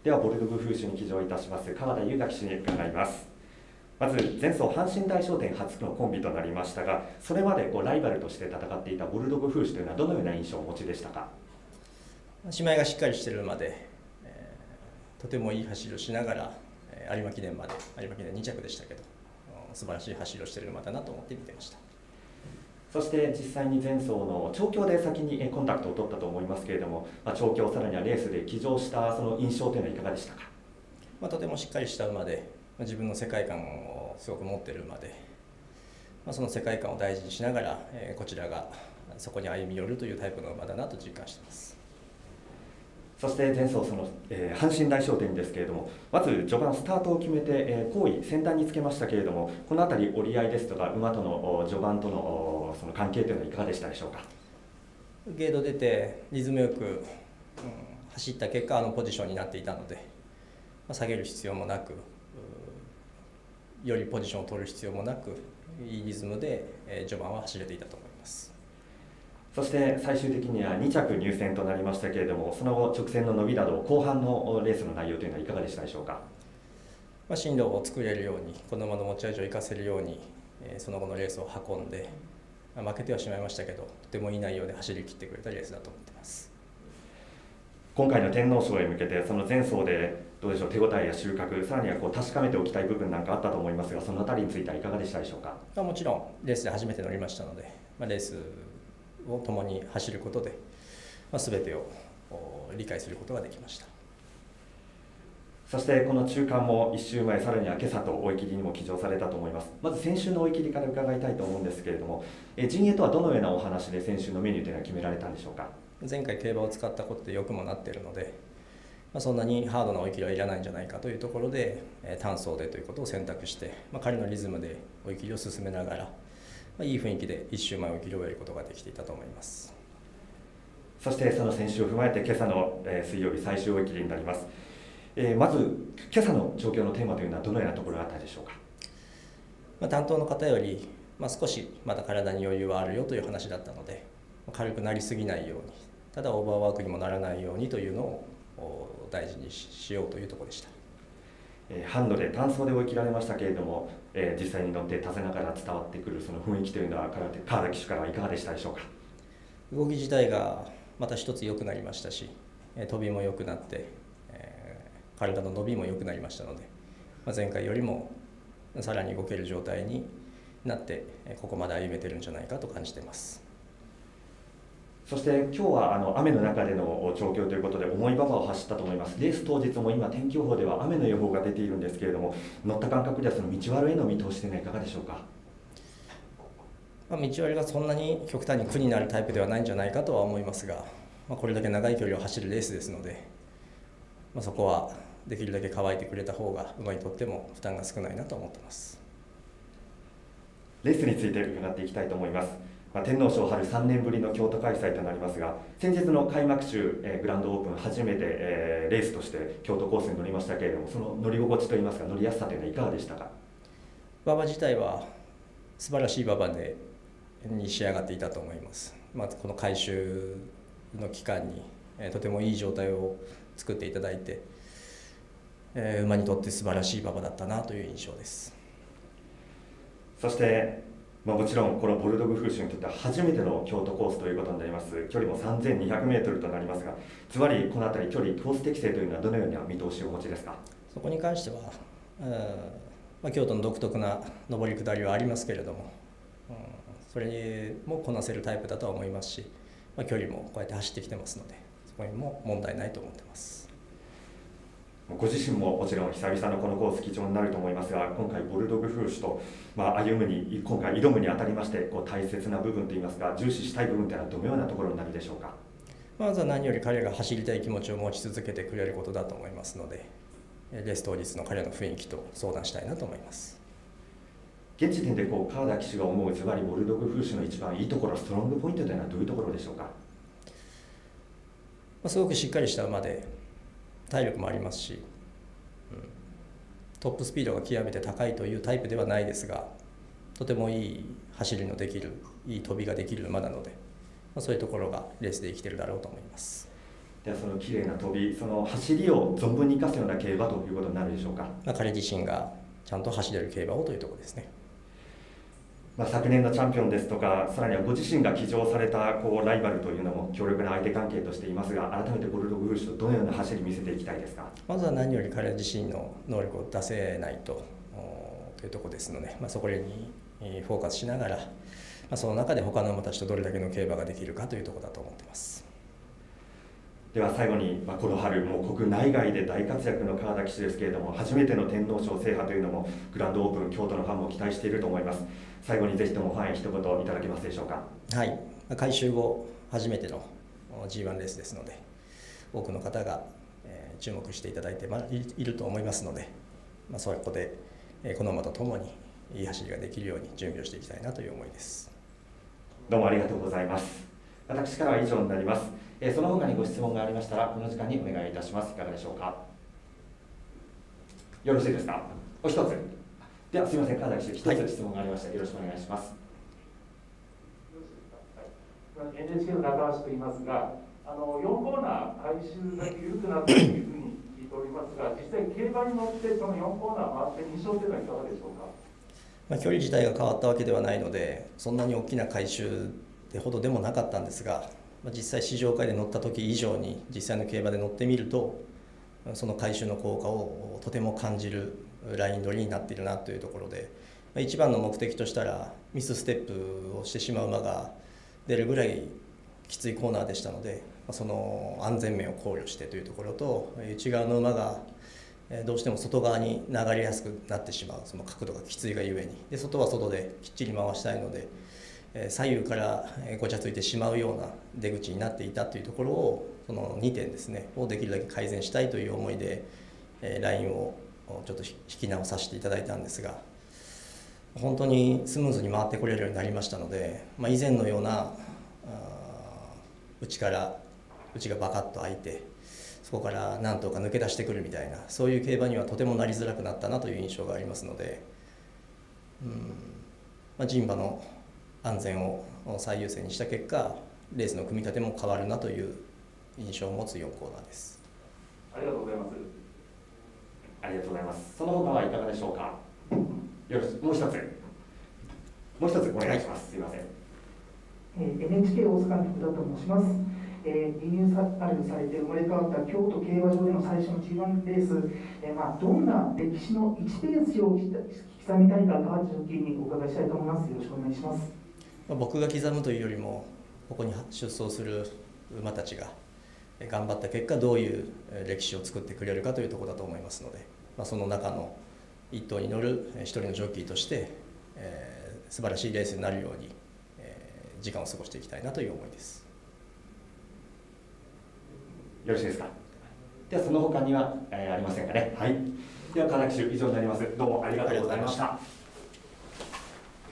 ではボルドグフーシュに騎乗いたします川田優雅騎手に伺います。まず前走阪神大賞典初のコンビとなりましたが、それまでライバルとして戦っていたボルドグフーシュというのはどのような印象をお持ちでしたか？ 姉妹がしっかりしている馬で、とてもいい走りをしながら有馬記念まで、有馬記念2着でしたけど、素晴らしい走りをしている馬だなと思って見てました。 そして実際に前走の調教で先にコンタクトを取ったと思いますけれども、調教、さらにはレースで騎乗したその印象というのはいかがでしたか？ とてもしっかりした馬で、自分の世界観をすごく持っている馬で、その世界観を大事にしながら、こちらがそこに歩み寄るというタイプの馬だなと実感しています。 そして前走阪神大賞典ですけれども、まず序盤スタートを決めて、好位先端につけましたけれども、この辺り折り合いですとか馬との序盤とのその関係というのはいかがでしたでしょうか？ ゲート出てリズムよく、走った結果ポジションになっていたので、下げる必要もなく、よりポジションを取る必要もなく、いいリズムで、序盤は走れていたと思います。 そして最終的には2着入線となりましたけれども、その後直線の伸びなど後半のレースの内容というのはいかがでしたでしょうか？ 進路を作れるように、この馬の持ち味を生かせるように、その後のレースを運んで、負けてはしまいましたけど、とてもいい内容で走り切ってくれたレースだと思っています。 今回の天皇賞へ向けて、その前走でどうでしょう、手応えや収穫、さらには確かめておきたい部分なんかあったと思いますが、そのあたりについてはいかがでしたでしょうか？ もちろんレースで初めて乗りましたので、レースを共に走ることで、全てを理解することができました。 そしてこの中間も1週前、さらには今朝と追い切りにも騎乗されたと思います。まず先週の追い切りから伺いたいと思うんですけれども、陣営とはどのようなお話で先週のメニューというのは決められたんでしょうか？前回競馬を使ったことでよくもなっているので、そんなにハードな追い切りはいらないんじゃないかというところで、単走でということを選択して、彼のリズムで追い切りを進めながら、いい雰囲気で1週前追い切りを終えることができていたと思います。 そしてその先週を踏まえて今朝の水曜日最終追い切りになります。まず今朝の状況のテーマというのはどのようなところがあったでしょうか？ 担当の方より、少しまだ体に余裕はあるよという話だったので、軽くなりすぎないように、ただオーバーワークにもならないようにというのを大事にしようというところでした。 ハンドで単走で追い切られましたけれども、実際に乗って手綱から伝わってくるその雰囲気というのは川田騎手からはいかがでしたでしょうか？ 動き自体がまた一つ良くなりましたし、飛びも良くなって、体の伸びも良くなりましたので、前回よりもさらに動ける状態になってここまで歩めてるんじゃないかと感じています。 そして今日は雨の中での調教ということで重い馬場を走ったと思います。レース当日も今天気予報では雨の予報が出ているんですけれども、乗った感覚ではその道悪への見通しというのはいかがでしょうか？ 道割りがそんなに極端に苦になるタイプではないんじゃないかとは思いますが、これだけ長い距離を走るレースですので、そこはできるだけ乾いてくれた方が馬にとっても負担が少ないなと思っています。 レースについて伺っていきたいと思います。天皇賞春3年ぶりの京都開催となりますが、先日の開幕週グランドオープン初めてレースとして京都コースに乗りましたけれども、その乗り心地といいますか乗りやすさというのはいかがでしたか？ 馬場自体は素晴らしい馬場に仕上がっていたと思います。この改修の期間にとてもいい状態を作っていただいて、馬にとって素晴らしい馬場だったなという印象です。 そしてもちろんこのボルドグフーシュにとっては初めての京都コースということになります。距離も3200メートルとなりますが、つまりこの辺り距離コース適正というのはどのような見通しをお持ちですか？ そこに関しては、京都の独特な上り下りはありますけれども、それもこなせるタイプだとは思いますし、距離もこうやって走ってきてますので、そこにも問題ないと思っています。 ご自身ももちろん久々のこのコース貴重になると思いますが、今回ボルドグフーシュと、今回挑むにあたりまして大切な部分といいますか重視したい部分というのはどのようなところになるでしょうか？ まずは何より彼が走りたい気持ちを持ち続けてくれることだと思いますので、レース当日の彼の雰囲気と相談したいなと思います。 現時点で川田騎手が思うズバリボルドグフーシュの一番いいところ、ストロングポイントというのはどういうところでしょうか？ すごくしっかりした馬で体力もありますし、トップスピードが極めて高いというタイプではないですが、とてもいい走りのできる、いい飛びができる馬なので、そういうところがレースで生きているだろうと思います。 ではその綺麗な飛び、その走りを存分に生かすような競馬ということになるでしょうか。 彼自身がちゃんと走れる競馬をというところですね。 昨年のチャンピオンですとか、さらにはご自身が騎乗されたライバルというのも強力な相手関係としていますが、改めてボルドグフーシュとどのような走り見せていきたいですか。 まずは何より彼自身の能力を出せないというところですので、そこにフォーカスしながら、その中で他の馬たちとどれだけの競馬ができるかというところだと思っています。 では最後に、この春もう国内外で大活躍の川田騎手ですけれども、初めての天皇賞制覇というのもグランドオープン京都のファンも期待していると思います。最後にぜひともファンへ一言いただけますでしょうか。 はい、改修後初めての G1 レースですので、多くの方が注目していただいていると思いますので、そこでこの馬とともにいい走りができるように準備をしていきたいなという思いです。 どうもありがとうございます。私からは以上になります。その他にご質問がありましたらこの時間にお願いいたします。いかがでしょうか。よろしいですか。お一つ。ではすみません、川田騎手、一つ質問がありました。よろしくお願いします。 NHK の中橋と言いますが、4コーナー回収が緩くなったというふうに聞いておりますが、実際競馬に乗ってその4コーナー回って印象というのはいかがでしょうか。 距離自体が変わったわけではないので、そんなに大きな回収ってほどでもなかったんですが、実際試乗会で乗った時以上に実際の競馬で乗ってみると、その回収の効果をとても感じるライン取りになっているなというところで、一番の目的としたらミスステップをしてしまう馬が出るぐらいきついコーナーでしたので、その安全面を考慮してというところと、内側の馬がどうしても外側に流れやすくなってしまう、その角度がきついがゆえに、で外は外できっちり回したいので、左右からごちゃついてしまうような出口になっていたというところを、その2点ですねをできるだけ改善したいという思いでラインをちょっと引き直させていただいたんですが、本当にスムーズに回ってこれるようになりましたので、以前のような内がバカッと開いてそこから何とか抜け出してくるみたいな、そういう競馬にはとてもなりづらくなったなという印象がありますので、人馬の安全を最優先にした結果、レースの組み立ても変わるなという印象を持つ4コーナーです。 ありがとうございます。 ありがとうございます。その他はいかがでしょうか。もう一つお願いします。すいません。 NHK 大阪の福田と申します。リニューアルされて生まれ変わった京都競馬場での最初の G1 レース、どんな歴史の1ページを刻みたいか、川内ジョッキーにお伺いしたいと思います。よろしくお願いします。 僕が刻むというよりも、ここに出走する馬たちが頑張った結果、どういう歴史を作ってくれるかというところだと思いますので、その中の一頭に乗る一人のジョッキーとして、素晴らしいレースになるように、時間を過ごしていきたいなという思いです。 よろしいですか。ではその他には、ありませんかね。はい。では川田騎手、以上になります。どうもありがとうございました。